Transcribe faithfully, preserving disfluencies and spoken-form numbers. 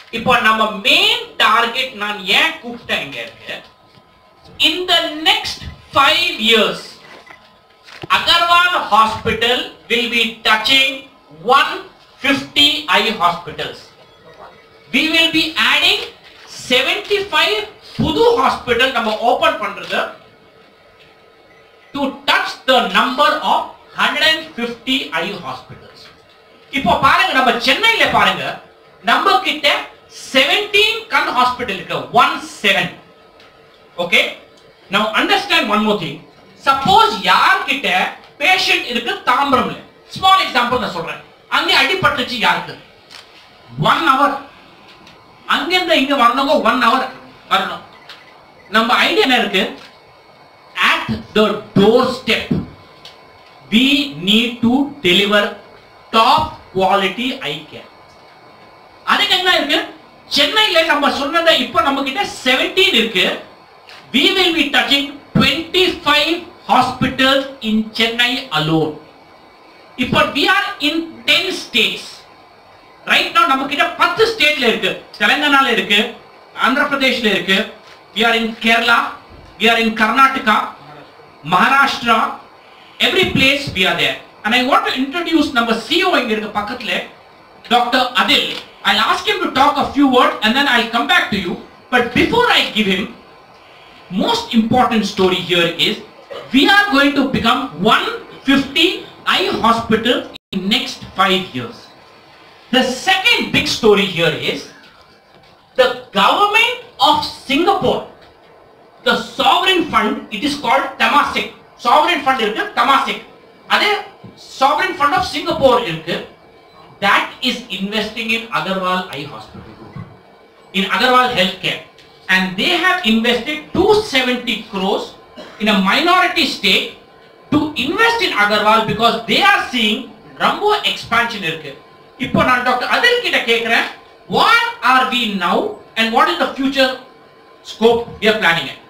இப்போ நம்ம main target நான் ஏன் கூப்பிட்டேன் இங்க இருக்கு. In the next five years, Agarwal Hospital will be touching one hundred fifty eye hospitals. We will be adding seventy-five புது hospital நம்ம open பண்றது to touch the number of one hundred fifty eye hospitals. இப்போ பாருங்க நம்ம சென்னையில பாருங்க நம்ம கிட்ட seventeen கண் hospital இருக்கு seventeen. Okay? Now understand one more thing. Suppose யார் கிட்ட patient இருக்கு தாம்பரம்ல. Small example நான் சொல்றேன். அங்க அடிபட்டுச்சு யாருக்கு? one hour. அங்க இருந்து இங்க வரணுங்க one hour வரணும். நம்ம ஐடியா என்ன இருக்கு? At the doorstep, we need to deliver top quality eye care. அதுக்கு என்ன இருக்கு? சென்னையில நம்ம சொன்னதை இப்போ நம்ம கிட்ட seventeen இருக்கு. We will be touching twenty-five hospitals in Chennai alone. இப்போ we are in ten states. Right now நம்ம கிட்ட ten ஸ்டேட்ல இருக்கு. தெலுங்கானால இருக்கு, ஆந்திர பிரதேஷ்ல இருக்கு. We are in Kerala, we are in Karnataka, Maharashtra, every place we are there. And I want to introduce number C E O இங்க இருக்க பக்கத்துல Doctor Adil. I'll ask him to talk a few words and then I'll come back to you. But before I give him, most important story here is we are going to become one hundred fifty eye hospital in next five years. The second big story here is the government of Singapore, the sovereign fund, it is called Temasek. Sovereign fund irukku Temasek. Adhe sovereign fund of Singapore irukku, that is investing in Agarwal Eye Hospital Group, in Agarwal Healthcare, and they have invested two hundred seventy crores in a minority stake to invest in Agarwal because they are seeing Rambo expansion irukku. இப்போ நான் doctor அதில் கிட்ட கேக்குறேன், what are we now and what is the future scope we are planning it?